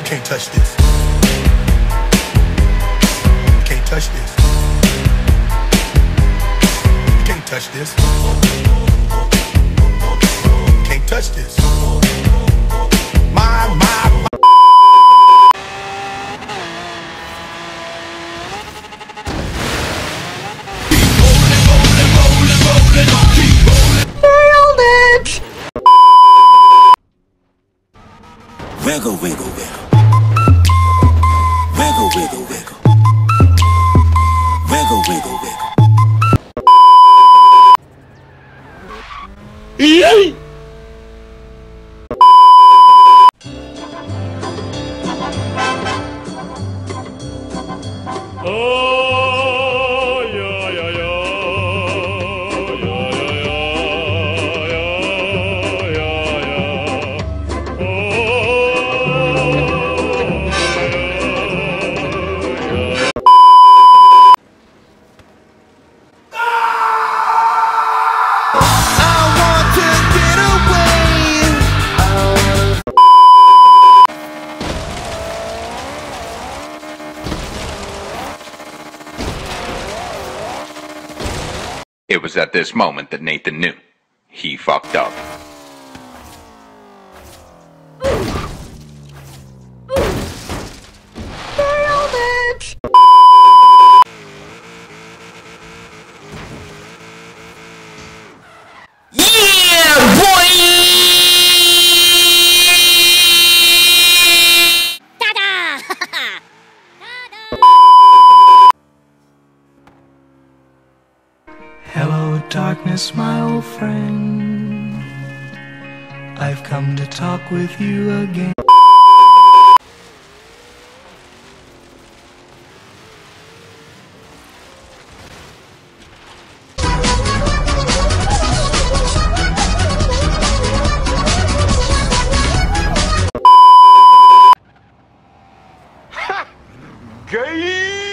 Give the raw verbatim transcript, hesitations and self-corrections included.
Can't touch this. Can't touch this. Can't touch this. Can't touch this. My, my, my. Wiggle, wiggle, wiggle. Wiggle, wiggle, wiggle. Wiggle, wiggle, wiggle. Yay! Oh, yeah, yeah, yeah. It was at this moment that Nathan knew he fucked up. Hello, darkness, my old friend. I've come to talk with you again. Gay.